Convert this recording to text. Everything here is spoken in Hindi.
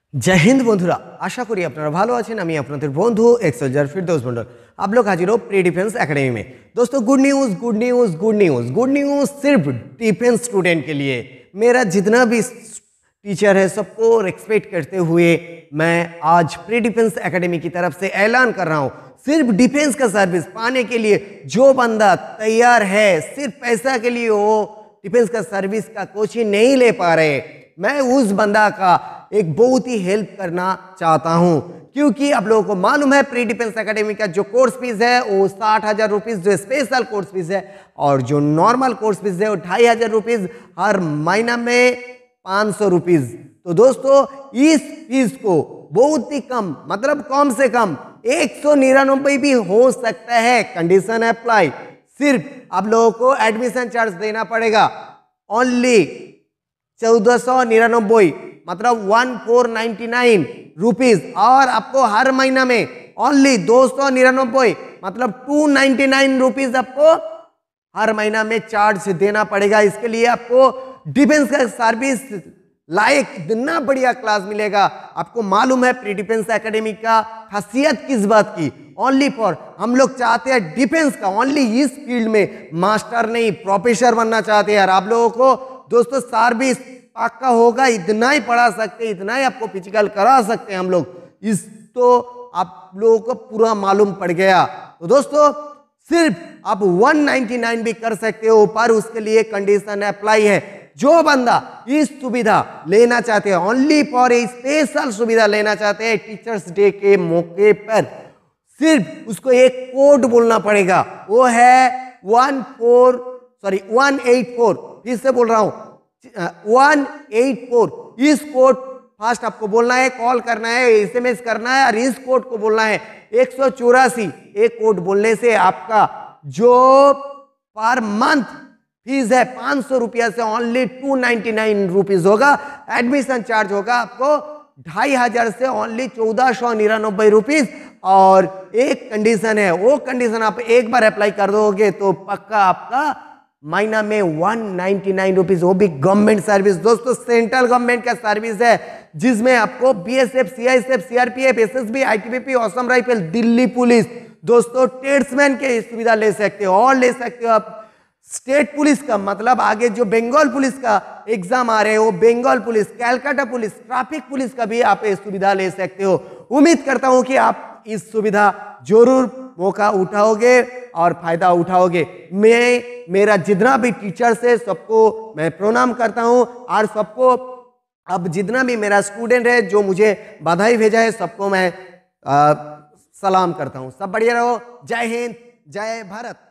जय हिंद बंधुरा आशा करी अपनारा भालो आছেন আমি আপনাদের বন্ধু এক্সেলজার ফিরদৌস मंडल। आप लोग हाजिर हो प्री डिफेंस एकेडमी में। दोस्तों good news good news good news good news सिर्फ डिफेंस स्टूडेंट के लिए। मेरा जितना भी टीचर है सबको रिस्पेक्ट करते हुए मैं आज प्री डिफेंस एकेडमी की तरफ से ऐलान कर रहा हूँ, सिर्फ डिफेंस का सर्विस पाने के लिए जो बंदा तैयार है, सिर्फ पैसा के लिए वो डिफेंस का सर्विस का कोचिंग नहीं ले पा रहे, मैं उस बंदा का एक बहुत ही हेल्प करना चाहता हूं। क्योंकि आप लोगों को मालूम है प्री डिफेंस एकेडमी का जो कोर्स फीस है वो 60,000 रुपीज़ जो स्पेशल कोर्स फीस है, और जो नॉर्मल कोर्स फीस है वो 2,500 रुपीज़, हर महीना में 500 रुपीज़। तो दोस्तों इस फीस को बहुत ही कम, मतलब कम से कम 199 भी हो सकता है, कंडीशन अप्लाई। सिर्फ आप लोगों को एडमिशन चार्ज देना पड़ेगा ओनली 1499, मतलब 1499 रुपीज़, और आपको हर महीना में ओनली 299, मतलब 299 रुपीज़ आपको हर महीना में चार्ज देना पड़ेगा। इसके लिए आपको डिफेंस का सर्विस लायक इतना बढ़िया क्लास मिलेगा। आपको मालूम है प्री डिफेंस एकेडमी का खासियत किस बात की, ओनली फॉर हम लोग चाहते हैं डिफेंस का ओनली इस फील्ड में मास्टर नहीं प्रोफेसर बनना चाहते हैं। आप लोगों को दोस्तों सर्विस पक्का होगा, इतना ही पढ़ा सकते हैं, इतना ही आपको फिजिकल करा सकते हैं हम लोग, इस तो आप लोगों को पूरा मालूम पड़ गया। तो दोस्तों सिर्फ आप 199 भी कर सकते हो, पर उसके लिए कंडीशन अप्लाई है। जो बंदा इस सुविधा लेना चाहते हैं, ओनली फॉर ए स्पेशल सुविधा लेना चाहते हैं टीचर्स डे के मौके पर, सिर्फ उसको एक कोड बोलना पड़ेगा, वो है 184, फिर से बोल रहा हूं 184। इस कोड फास्ट आपको बोलना है, कॉल करना है, एसएमएस करना है, और इस कोड को बोलना है 184। एक कोड बोलने से आपका जो पर मंथ फीस है 500 रुपया से ओनली 299 रुपीज होगा। एडमिशन चार्ज होगा आपको 2,500 से ओनली 1499 रुपीज। और एक कंडीशन है, वो कंडीशन आप एक बार अप्लाई कर दोगे तो पक्का आपका महीना में 199 रुपीज, वो भी गवर्नमेंट सर्विस। दोस्तों सेंट्रल गवर्नमेंट का सर्विस है, जिसमें आपको BSF, CISF, CRPF, SSB, ITBP, Assam rifle, Delhi police, दोस्तों ट्रेड्समैन के सुविधा ले सकते हो, और ले सकते हो आप स्टेट पुलिस का, मतलब आगे जो बंगाल पुलिस का एग्जाम आ रहे हो, Bengal police, Calcutta police, traffic police का भी आप ये सुविधा ले सकते हो। उम्मीद करता हूं कि आप इस सुविधा जरूर मौका उठाओगे और फायदा उठाओगे। मेरा जितना भी टीचर्स है सबको मैं प्रणाम करता हूं, और सबको अब जितना भी मेरा स्टूडेंट है जो मुझे बधाई भेजा है सबको मैं सलाम करता हूं। सब बढ़िया रहो। जय हिंद, जय भारत।